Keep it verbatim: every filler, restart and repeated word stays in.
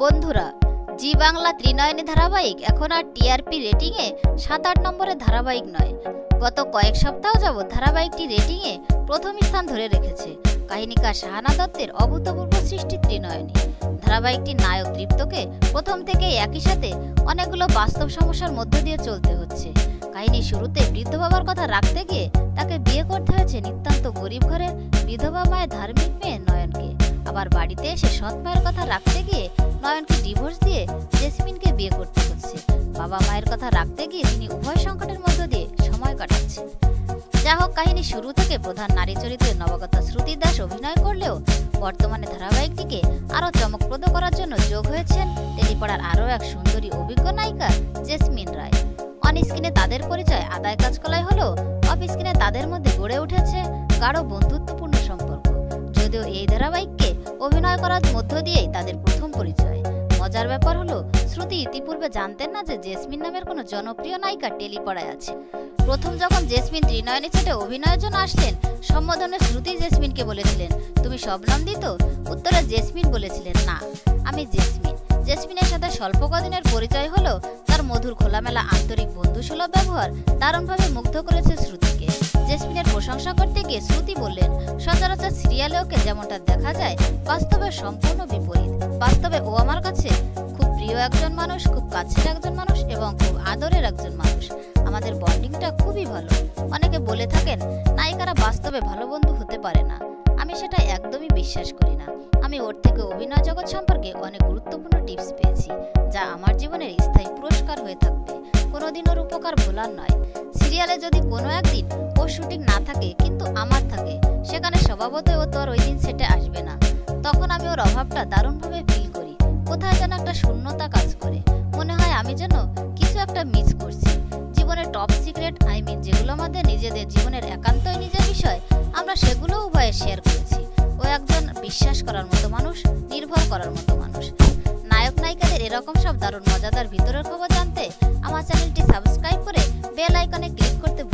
বন্ধুরা, জি বাংলা ত্রিনয়নি ধারাবাহিক এখন আর টিআরপি রেটিংয়ে সাত আট নম্বরের ধারাবাহিক নয়। গত কয়েক সপ্তাহ যাবৎ ধারাবাহিকটি রেটিংয়ে প্রথম স্থান ধরে রেখেছে কাহিনীকার শাহানা দত্তের অভূতপূর্ব সৃষ্টি ত্রিনয়নি। ধারাবাহিকটির নায়ক দীপ্তকে প্রথম থেকে একই সাথে অনেকগুলো বাস্তব সমস্যার মধ্য দিয়ে চলতে হচ্ছে। কাহিনীর শুরুতে বৃদ্ধ বাবার কথা রাখতে গিয়ে তাকে বিয়ে করতে হয়েছে নিতান্ত গরিব ঘরের বিধবা মায়ের ধার্মিক মেয়ে নয়নকে। আবার বাড়িতে এসে সৎ মায়ের কথা রাখতে গিয়ে নয়নকে ডিভোর্স দিয়ে জেসমিনকে বিয়ে করতে হচ্ছে। বাবা মায়ের কথা রাখতে গিয়ে তিনি উভয় সংকটের মধ্য দিয়ে সময় কাটাচ্ছেন। যা হোক, কাহিনী শুরু থেকে প্রধান নারী চরিত্রে নবাগতা শ্রুতি দাস অভিনয় করলেও বর্তমানে ধারাবাহিকটিকে আরও চমকপ্রদ করার জন্য যোগ হয়েছেন টেলিপাড়ার আরও এক সুন্দরী অভিজ্ঞ নায়িকা জেসমিন রায়। অন স্ক্রিনে তাদের পরিচয় আদায় কাজকলায় হলেও অফ স্ক্রিনে তাদের মধ্যে গড়ে উঠেছে গাঢ় বন্ধুত্বপূর্ণ সম্পর্ক। যদিও এই ধারাবাহিককে অভিনয় করার মধ্য দিয়েই তাদের প্রথম পরিচয়। মজার ব্যাপার হলো, শ্রুতি ইতিপূর্বে জানতেন না যে জেসমিন নামের কোনো জনপ্রিয় নায়িকা টেলিপাড়ায় আছে। প্রথম যখন জেসমিন ত্রিনয়নি সেটে অভিনয়ের জন্য আসলেন, সম্বোধনে শ্রুতি জেসমিনকে বলেছিলেন, তুমি শবনম দি তো? উত্তরে জেসমিন বলেছিলেন, না, আমি জেসমিন। জেসমিনের সাথে স্বল্প কদিনের পরিচয় হলেও তার মধুর খোলামেলা আন্তরিক বন্ধুসুলভ ব্যবহার দারুণভাবে মুগ্ধ করেছে শ্রুতিকে। জেসমিনের প্রশংসা করতে গিয়ে শ্রুতি বললেন, সচরাচর সিরিয়ালে ওকে যেমনটা দেখা যায় বাস্তবে সম্পূর্ণ বিপরীত। বাস্তবে ও আমার কাছে খুব প্রিয় একজন মানুষ, খুব কাছের একজন মানুষ এবং খুব আদরের একজন মানুষ। আমাদের বন্ডিংটা খুবই ভালো। অনেকে বলে থাকেন নায়িকারা বাস্তবে ভালো বন্ধু হতে পারে না। আমি সেটা একদমই বিশ্বাস করি না। আমি ওর থেকে অভিনয় জগৎ সম্পর্কে অনেক গুরুত্বপূর্ণ টিপস পেয়েছি, যা আমার জীবনের স্থায়ী পুরস্কার হয়ে থাকবে। কোনোদিন ওর উপকার ভোলার নয়। সিরিয়ালে যদি কোনো একদিন ওর শুটিং না থাকে কিন্তু আমার থাকে, সেখানে স্বভাবতই ও তো আর ওই দিন সেটে আসবে না। তখন আমি ওর অভাবটা দারুণভাবে ফিল করি। কোথায় যেন একটা শূন্যতা কাজ করে। মনে হয় আমি যেন কিছু একটা মিস করছি। জীবনের টপ সিক্রেট, আই মিন যেগুলো আমাদের নিজেদের জীবনের একান্তই নিজের বিষয়, আমরা সেগুলো উভয়ে শেয়ার করেছি। ও একজন বিশ্বাস করার মতো মানুষ, নির্ভর করার মতো মানুষ। নায়ক নায়িকাদের এরকম সব দারুণ মজাদার ভিতরের খবর জানতে আমার চ্যানেলটি সাবস্ক্রাইব করে বেল আইকনে ক্লিক করতে